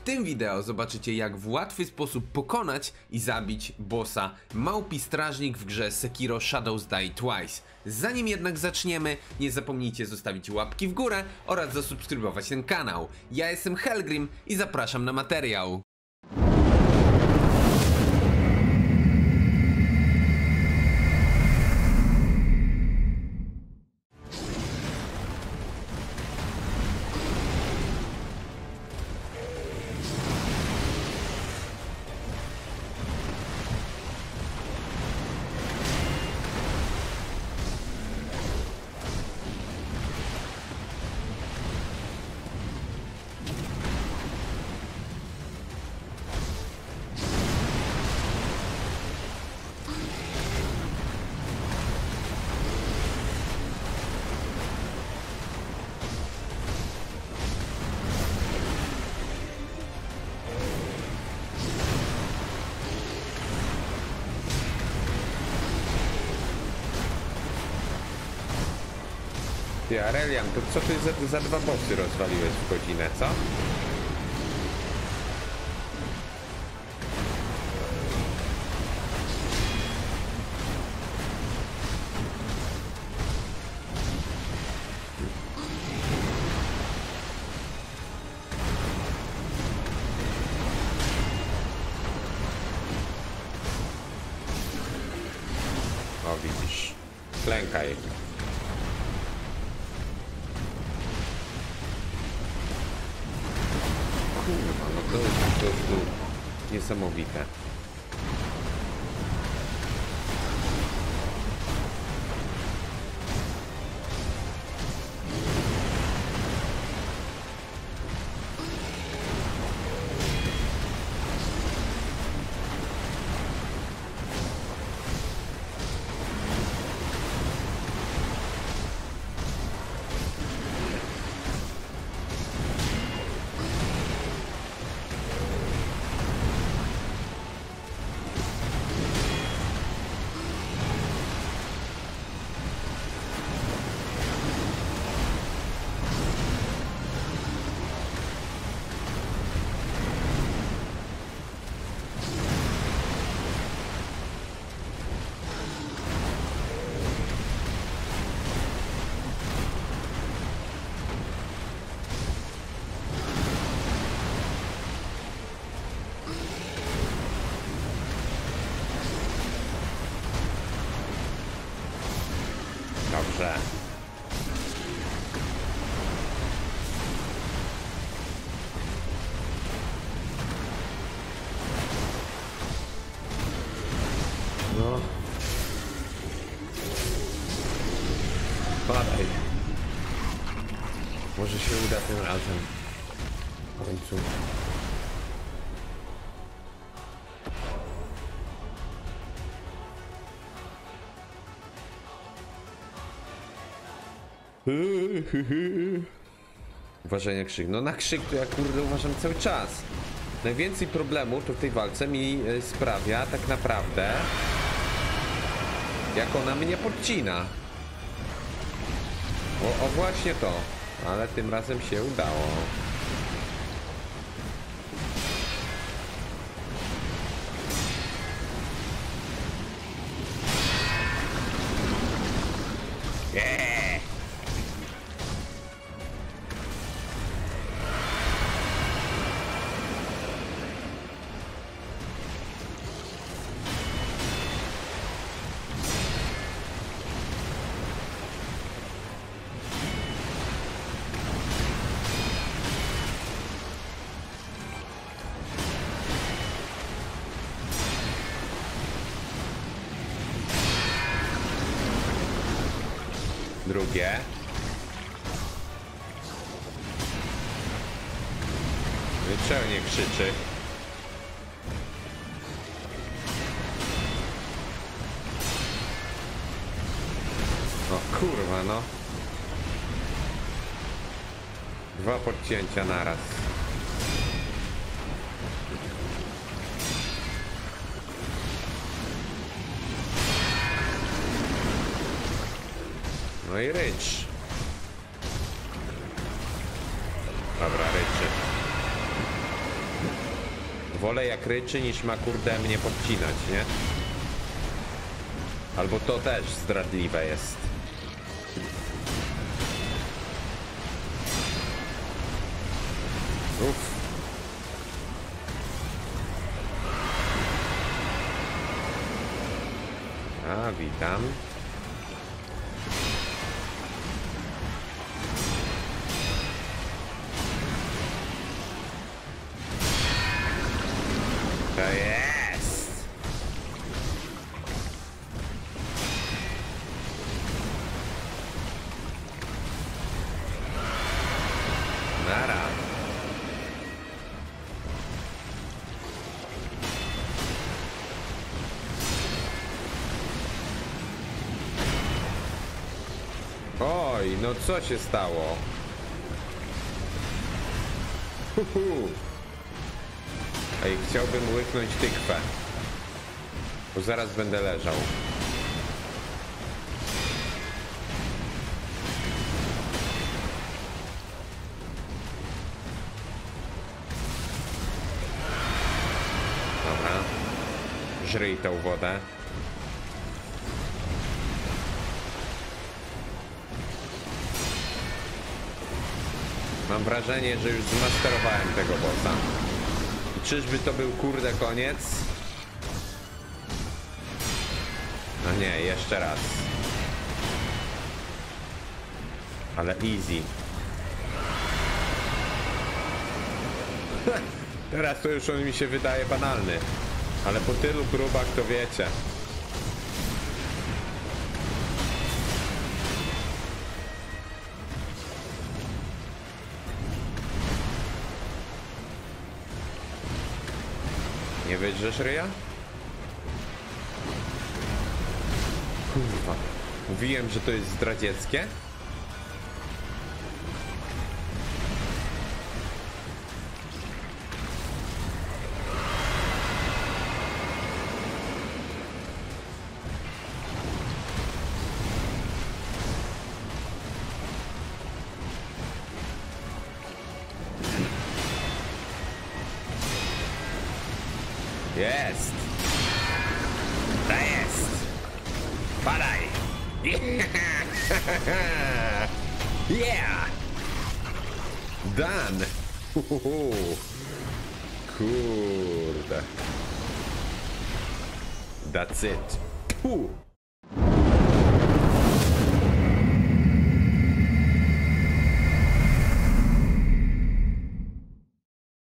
tym wideo zobaczycie, jak w łatwy sposób pokonać i zabić bossa Małpi Strażnik w grze Sekiro Shadows Die Twice. Zanim jednak zaczniemy, nie zapomnijcie zostawić łapki w górę oraz zasubskrybować ten kanał. Ja jestem Helgrim i zapraszam na materiał. Ty, Aurelian, to co ty za dwa bossy rozwaliłeś w godzinę, co? O, widzisz. Klękaj. Kurwa, no to jest po prostu niesamowite. Dobrze. No. Badaj. Może się uda tym razem. W końcu. Uważaj na krzyk. No na krzyk to ja kurde uważam cały czas. Najwięcej problemu to w tej walce mi sprawia tak naprawdę, jak ona mnie podcina. O właśnie to. Ale tym razem się udało. Drugie. Czemu nie krzyczy? O kurwa no. Dwa podcięcia naraz. No i rycz. Dobra, ryczy. Wolę jak ryczy, niż ma kurde mnie podcinać, nie? Albo to też zdradliwe jest. Uff. A, witam. To jest! Nara. Oj, no co się stało? Ej, chciałbym łyknąć tykwę, bo zaraz będę leżał. Dobra. Żryj tą wodę. Mam wrażenie, że już zmasterowałem tego bossa. I czyżby to był kurde koniec? No nie, jeszcze raz. Ale easy. Teraz to już on mi się wydaje banalny. Ale po tylu próbach to wiecie. Nie wydrzesz ryja? Kurwa. Mówiłem, że to jest zdradzieckie? Jest! To jest! Padaj! Yeah! Done! Kurde. That's it. Puh.